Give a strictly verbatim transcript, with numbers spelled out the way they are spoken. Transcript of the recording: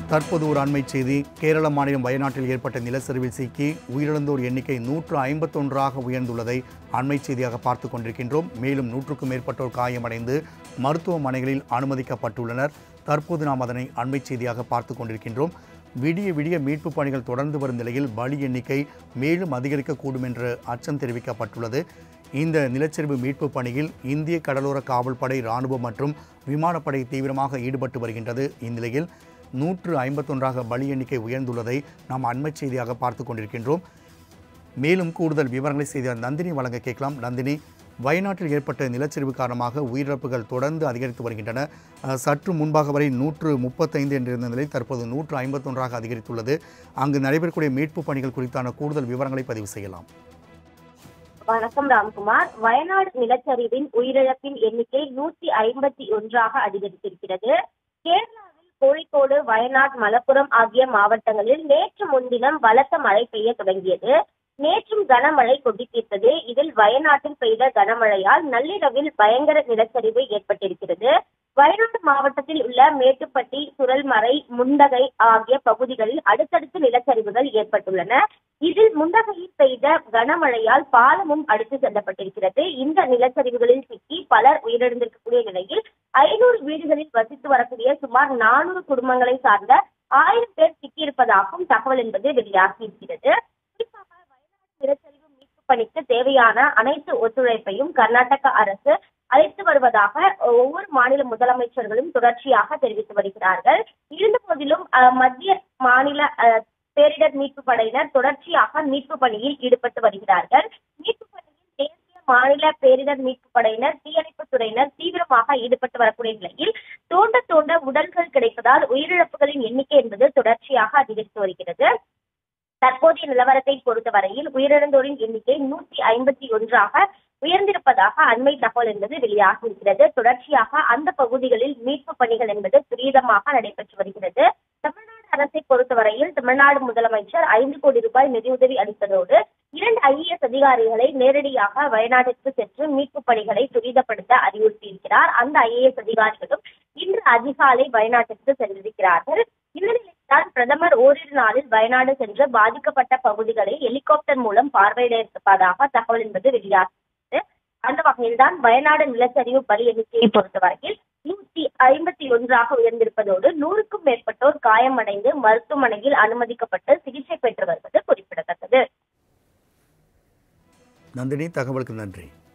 தற்போது ஒரு அண்மை செய்தி. கேரள மாநிலம் வயநாட்டில் ஏற்பட்ட நிலச்சரிவில் சிக்கி உயிரிழந்தோர் எண்ணிக்கை நூற்று ஐம்பத்தொன்றாக உயர்ந்துள்ளதை அண்மை செய்தியாக பார்த்து கொண்டிருக்கின்றோம். மேலும் நூற்றுக்கும் மேற்பட்டோர் காயமடைந்து மருத்துவமனைகளில் அனுமதிக்கப்பட்டுள்ளனர். தற்போது நாம் அதனை அண்மை செய்தியாக பார்த்து கொண்டிருக்கின்றோம். விடிய விடிய மீட்பு பணிகள் தொடர்ந்து வரும் நிலையில் பலி எண்ணிக்கை மேலும் அதிகரிக்கக்கூடும் என்று அச்சம் தெரிவிக்கப்பட்டுள்ளது. இந்த நிலச்சரிவு மீட்பு பணியில் இந்திய கடலோர காவல்படை, இராணுவம் மற்றும் விமானப்படை தீவிரமாக ஈடுபட்டு வருகின்றது. இந்நிலையில் நூற்று ஐம்பத்தொன்றாக பலி எண்ணிக்கை உயர்ந்துள்ளதை நாம் அண்மை செய்தியாக பார்த்து கொண்டிருக்கின்றோம். மேலும் கூடுதல் விவரங்களை செய்தியாளர் நந்தினி வழங்க கேட்கலாம். நந்தினி, வயநாட்டில் ஏற்பட்ட நிலச்சரிவு காரணமாக உயிரிழப்புகள் தொடர்ந்து அதிகரித்து வருகின்றன. சற்று முன்பாக வரை நூற்று முப்பத்தைந்து என்றிருந்த நிலையில் தற்போது நூற்று ஐம்பத்தொன்றாக அதிகரித்துள்ளது. அங்கு நடைபெறக்கூடிய மீட்பு பணிகள் குறித்தான கூடுதல் விவரங்களை பதிவு செய்யலாம். வணக்கம் ராம்குமார். வயநாடு நிலச்சரிவின் உயிரிழப்பின் எண்ணிக்கை நூற்றி ஐம்பத்தி ஒன்றாக அதிகரித்திருக்கிறது. கேரளாவில் கோழிக்கோடு, வயநாடு, மலப்புரம் ஆகிய மாவட்டங்களில் நேற்று முன்தினம் பலத்த மழை பெய்ய தொடங்கியது. நேற்றும் கனமழை கொட்டி தீர்த்தது. இதில் வயநாட்டில் பெய்த கனமழையால் நள்ளிரவில் பயங்கர நிலச்சரிவு ஏற்பட்டிருக்கிறது. வயநாடு மாவட்டத்தில் உள்ள மேட்டுப்பட்டி, சுரல்மறை, முண்டகை ஆகிய பகுதிகளில் அடுத்தடுத்து நிலச்சரிவுகள் ஏற்பட்டுள்ளன. இதில் முண்டகையில் பெய்த கனமழையால் பாலமும் அடித்து செல்லப்பட்டிருக்கிறது. இந்த நிலச்சரிவுகளில் சிக்கி பலர் உயிரிழந்திருக்கக்கூடிய நிலையில் ஐநூறு வீடுகளில் வசித்து வரக்கூடிய சுமார் நானூறு குடும்பங்களை சார்ந்த ஆயிரம் பேர் சிக்கியிருப்பதாகவும் தகவல் என்பது வெளியாகியிருக்கிறது. குறிப்பாக வயநாடு நிலச்சரிவு மீட்பு பணிக்கு தேவையான அனைத்து ஒத்துழைப்பையும் கர்நாடக அரசு அளித்து வருவதாக ஒவ்வொரு மாநில முதலமைச்சர்களும் தொடர்ச்சியாக தெரிவித்து வருகிறார்கள். இருந்த போதிலும் மத்திய மாநில பேரிடர் மீட்பு படையினர் தொடர்ச்சியாக மீட்பு பணியில் ஈடுபட்டு வருகிறார்கள். மீட்பு பணியில் தேசிய, மாநில பேரிடர் மீட்பு படையினர், தீயணைப்பு துறையினர் தீவிரமாக ஈடுபட்டு வரக்கூடிய நிலையில் தோண்ட தோண்ட உடல்கள் கிடைப்பதால் உயிரிழப்புகளின் எண்ணிக்கை என்பது தொடர்ச்சியாக அதிகரித்து வருகிறது. தற்போதைய நிலவரத்தை பொறுத்தவரையில் உயிரிழந்தோரின் எண்ணிக்கை நூற்றி ஐம்பத்தி ஒன்றாக உயர்ந்திருப்பதாக அண்மை தகவல் என்பது வெளியாகி இருக்கிறது. தொடர்ச்சியாக அந்த பகுதிகளில் மீட்பு பணிகள் என்பது துரிதமாக நடைபெற்று வருகிறது. தமிழ்நாடு அரசை பொறுத்தவரையில் தமிழ்நாடு முதலமைச்சர் ஐந்து கோடி ரூபாய் நிதியுதவி அளித்ததோடு இரண்டு ஐ ஏ எஸ் அதிகாரிகளை நேரடியாக வயநாட்டிற்கு சென்று மீட்பு பணிகளை துரிதப்படுத்த அறிவுறுத்தியிருக்கிறார். அந்த ஐ ஏ எஸ் அதிகாரிகளும் இன்று அதிகாலை வயநாட்டிற்கு சென்றிருக்கிறார்கள். இந்த நிலையில்தான் பிரதமர் ஓரிரு நாளில் வயநாடு சென்று பாதிக்கப்பட்ட பகுதிகளை ஹெலிகாப்டர் மூலம் பார்வையிட இருப்பதாக தகவல் என்பது வெளியாகிறது. அந்த வகையில்தான் வயநாடு நிலச்சரிவு பலி எண்ணிக்கையை பொறுத்தவரையில் நூற்றி ஐம்பத்தி ஒன்றாக உயர்ந்திருப்பதோடு நூறுக்கும் மேற்பட்டோர் காயமடைந்து மருத்துவமனையில் அனுமதிக்கப்பட்டு சிகிச்சை பெற்று வருவது குறிப்பிடத்தக்கது. நந்தினி, தகவலுக்கு நன்றி.